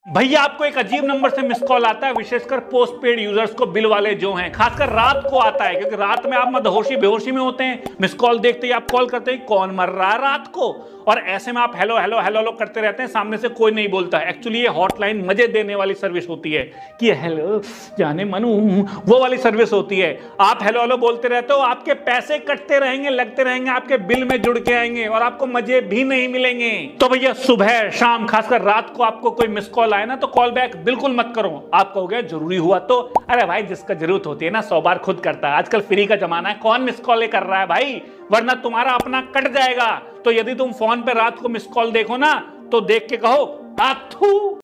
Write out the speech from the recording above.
भैया आपको एक अजीब नंबर से मिस कॉल आता है, विशेषकर पोस्ट पेड यूजर्स को, बिल वाले जो हैं, खासकर रात को आता है, क्योंकि रात में आप मदहोशी बेहोशी में होते हैं। मिस कॉल देखते ही आप कॉल करते हैं, कौन मर रहा है रात को, और ऐसे में आप हेलो हेलो हेलो हेलो करते रहते हैं, सामने से कोई नहीं बोलता। एक्चुअली ये हॉटलाइन मजे देने वाली सर्विस होती है कि हेलो जाने मनु, वो वाली सर्विस होती है। आप हेलो हेलो बोलते रहते हो, आपके पैसे कटते रहेंगे, लगते रहेंगे, आपके बिल में जुड़ के आएंगे और आपको मजे भी नहीं मिलेंगे। तो भैया सुबह शाम खासकर रात को आपको कोई मिस कॉल आए ना, तो कॉल बैक बिल्कुल मत करो। आप कहोगे जरूरी हुआ तो, अरे भाई जिसका जरूरत होती है ना 100 बार खुद करता है। आजकल फ्री का जमाना है, कौन मिस कॉल कर रहा है भाई, वरना तुम्हारा अपना कट जाएगा। तो यदि तुम फोन पे रात को मिस कॉल देखो ना, तो देख के कहो आथू।